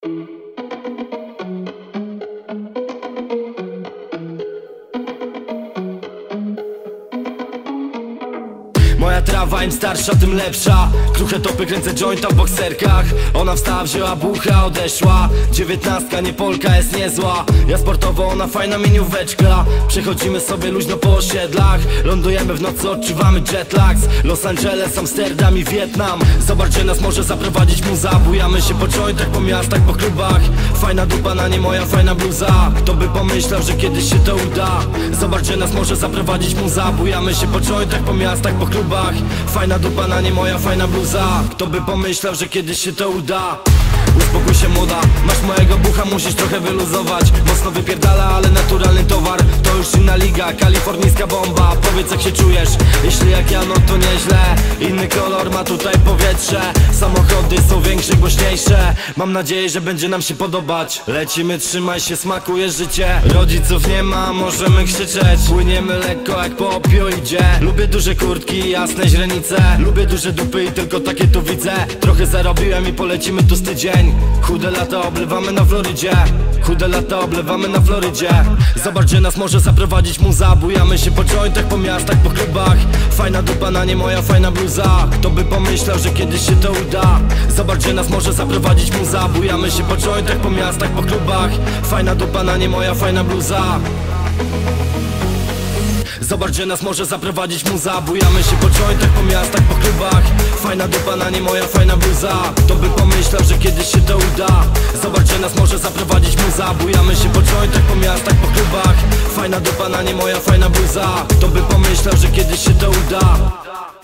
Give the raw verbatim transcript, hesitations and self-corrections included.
Moja trawa im starsza, tym lepsza. Kruche topy, kręcę jointa w bokserkach. Ona wstała, wzięła bucha, odeszła. Dziewiętnastka, nie Polka, jest niezła. Ja sportowo, ona fajna minióweczka. Przechodzimy sobie luźno po osiedlach. Lądujemy w nocy, odczuwamy jetlags. Los Angeles, Amsterdam i Wietnam. Zobacz, gdzie nas może zaprowadzić muza. Bujamy się po jointach, po miastach, po klubach. Fajna dupa, na nie moja fajna bluza. Kto by pomyślał, że kiedyś się to uda. Zobacz, gdzie nas może zaprowadzić muza. Bujamy się po jointach, po miastach, po klubach. Fajna dupa, na nie moja fajna bluza. Kto by pomyślał, że kiedyś się to uda. Uspokój się młoda, masz mojego bucha, musisz trochę wyluzować. Mocno wypierdala, ale naturalny towar. To już inna liga, kalifornijska bomba. Powiedz, jak się czujesz, jeśli jak ja, no to nieźle. Inny kolor ma tutaj powietrze. Samochody są większe, głośniejsze. Mam nadzieję, że będzie nam się podobać. Lecimy, trzymaj się, smakuje życie. Rodziców nie ma, możemy krzyczeć. Płyniemy lekko jak po opioidzie. Lubię duże kurtki, jasne źrenice. Lubię duże dupy i tylko takie tu widzę. Trochę zarobiłem i polecimy tu z tydzień. Chude lata oblewamy na Florydzie. Chude lata oblewamy na Florydzie. Zobacz, gdzie nas może zaprowadzić muza. Bujamy się po jointach, po miastach, po klubach. Fajna dupa, na nie moja fajna bluza. Kto by pomyślał, że kiedyś się to uda. Zobacz, gdzie nas może zaprowadzić muza. Bujamy się po jointach, po miastach, po klubach. Fajna dupa, na nie moja fajna bluza. Zobacz, gdzie nas może zaprowadzić muza. Bujamy się po jointach, po miastach, po klubach. Fajna dupa, na nie moja fajna bluza. Kto by pomyślał, że kiedyś się to uda. Zobacz, gdzie nas może zaprowadzić muza. Bujamy się po jointach, po miastach, po klubach. Fajna dupa, na nie moja fajna bluza. Kto by pomyślał, że kiedyś się to uda.